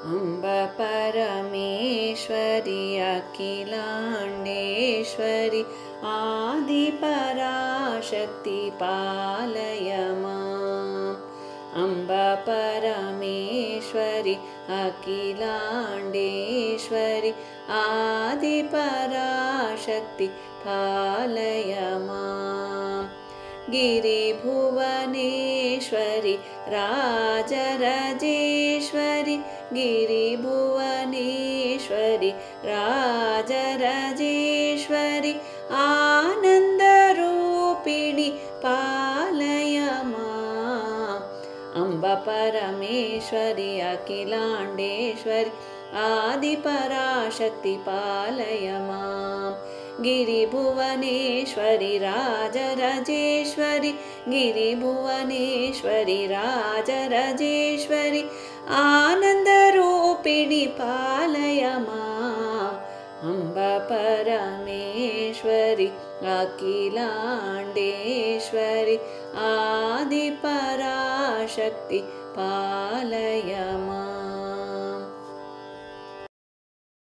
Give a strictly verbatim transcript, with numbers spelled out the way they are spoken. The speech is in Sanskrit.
अम्ब परमेश्वरि अखिलाण्डेश्वरि आदिपराशक्ति पालय माम्। अम्ब परमेश्वरि अखिलाण्डेश्वरि आदिपराशक्ति पालय माम्। गिरिभुवनेश्वरि राजराजेश्वरि गिरिभुवनेश्वरि राजराजेश्वरि आनन्दरूपिणि पालय माम्। अम्ब परमेश्वरि अखिलाण्डेश्वरि आदिपराशक्ति पालय माम्। गिरिभुवनेश्वरि राजराजेश्वरि गिरिभुवनेश्वरि राजराजेश्वरि आनन्दरूपिणि पालय माम्। अम्ब परमेश्वरि अखिलाण्डेश्वरि आदिपराशक्ति पालय माम्।